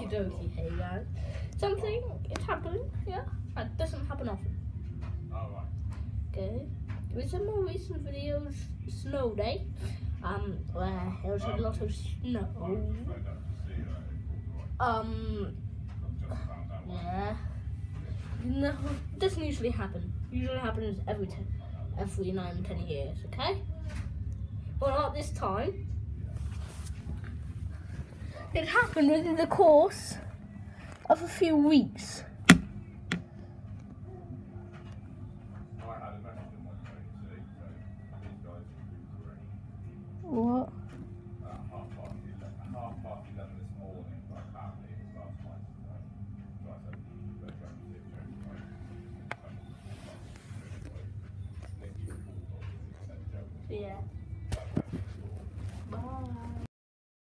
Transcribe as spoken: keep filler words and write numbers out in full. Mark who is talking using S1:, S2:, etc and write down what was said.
S1: okie dokie, hey guys. Something, it's happening, yeah? That doesn't happen often. Okay. With some more recent videos, snow day, um, where there was a lot of snow. Um, yeah. No, it doesn't usually happen. Usually happens every ten, every nine, ten years, okay? Well, not this time. It happened within the course of a few weeks.